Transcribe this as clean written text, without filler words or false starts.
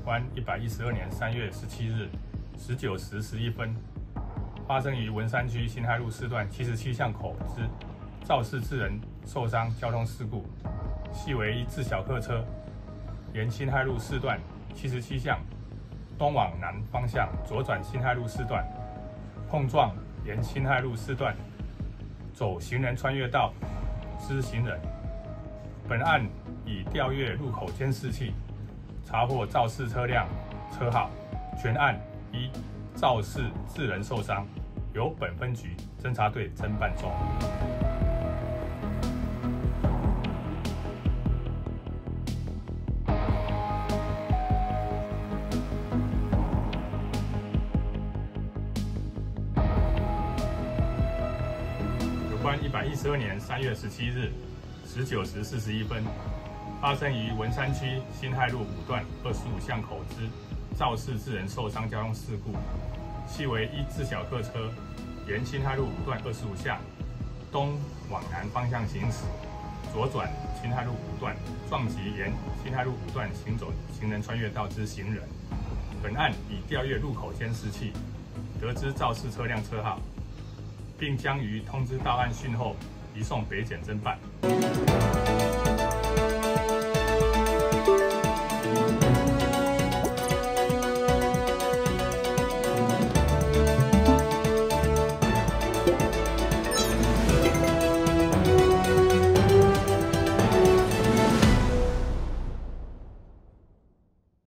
关112年3月17日19时11分，发生于文山区辛亥路4段77巷口之肇事致人受伤交通事故，系为一自小客车沿辛亥路4段77巷东往南方向左转辛亥路4段，碰撞沿辛亥路4段走行人穿越道之行人。本案已调阅路口监视器，查获肇事车辆车号。全案依肇事致人受伤，由本分局侦查队侦办中。有关112年3月17日19时41分，发生于文山区辛亥路5段25巷口之肇事致人受伤交通事故，系为一自小客车沿辛亥路5段25巷东往南方向行驶，左转辛亥路5段，撞击沿辛亥路5段行走行人穿越道之行人。本案已调阅路口监视器，得知肇事车辆车号，并将于通知到案讯后移送北检侦办。